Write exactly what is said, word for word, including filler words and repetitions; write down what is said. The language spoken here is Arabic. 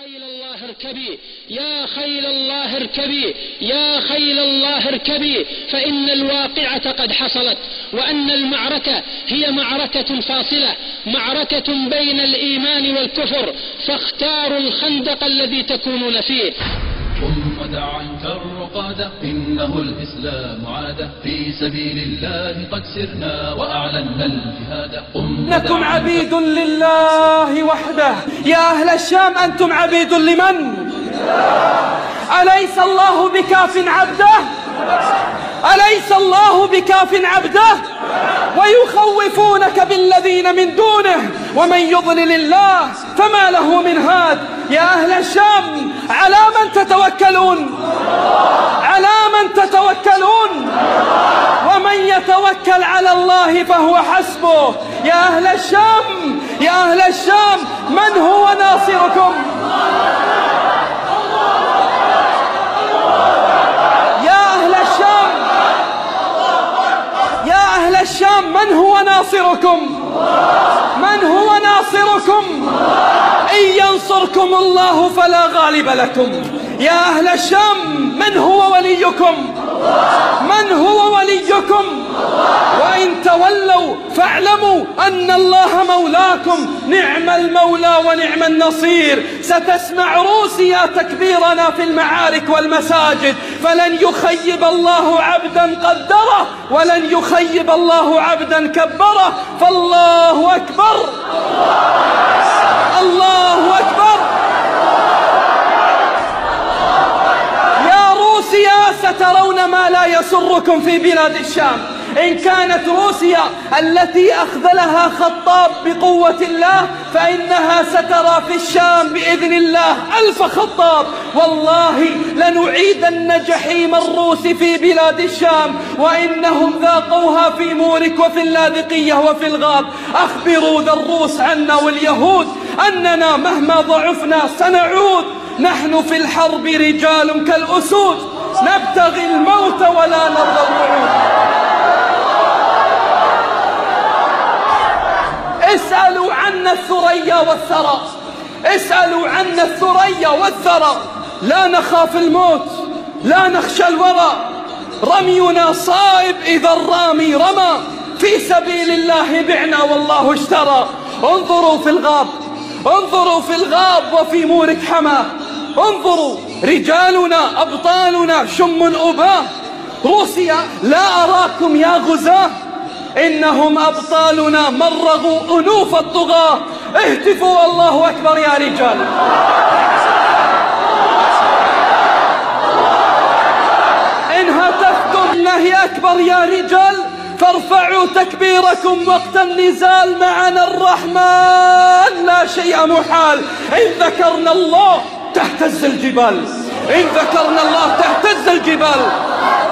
خيل الله اركبي يا خيل الله اركبي يا خيل الله اركبي فإن الواقعة قد حصلت، وأن المعركة هي معركة فاصلة، معركة بين الإيمان والكفر، فاختاروا الخندق الذي تكونون فيه. قم ودع عنك الرقادة، إنه الإسلام عادة، في سبيل الله قد سرنا وأعلنا الجهاد. إنكم عبيد لله وحده. يا أهل الشام أنتم عبيد لمن؟ أليس الله بكاف عبده؟ أليس الله بكاف عبده؟ ويخوفونك بالذين من دونه، ومن يضلل الله فما له من هاد. يا أهل الشام على من تتوكلون؟ على من تتوكلون؟ ومن يتوكل على الله فهو حسبه. يا أهل الشام يا أهل الشام من هو ناصركم؟ يا أهل الشام يا أهل الشام من هو ناصركم؟ من هو ناصركم؟ إن ينصركم الله فلا غالب لكم. يا أهل الشام من هو وليكم؟ من هو وليكم؟ وإن تولوا فاعلموا أن الله مولاكم، نعم المولى ونعم النصير. ستسمع روسيا تكبيرنا في المعارك والمساجد، فلن يخيب الله عبدا قدره، ولن يخيب الله عبدا كبره. فالله أكبر، الله أكبر. يا روسيا سترون ما لا يسركم في بلاد الشام. إن كانت روسيا التي أخذلها خطاب بقوة الله، فإنها سترى في الشام بإذن الله ألف خطاب. والله لنعيدن جحيم الروس في بلاد الشام، وإنهم ذاقوها في مورك وفي اللاذقية وفي الغاب. أخبروا ذا الروس عنا واليهود أننا مهما ضعفنا سنعود. نحن في الحرب رجال كالأسود، نبتغي الموت ولا نرضى الوعود. اسألوا عنا الثريا والثرى، اسألوا عنا الثريا والثرى. لا نخاف الموت، لا نخشى الورى، رمينا صائب إذا الرامي رمى. في سبيل الله بعنا والله اشترى. انظروا في الغاب، انظروا في الغاب وفي مورك حماه. انظروا رجالنا أبطالنا شم أباه. روسيا لا أراكم يا غزاة، إنهم أبطالنا مرغوا أنوف الطغاة. اهتفوا الله أكبر يا رجال. إن هتفتم الله أكبر يا رجال، فارفعوا تكبيركم وقت النزال. معنا الرحمن لا شيء محال. إن ذكرنا الله تهتز الجبال، إن ذكرنا الله تهتز الجبال.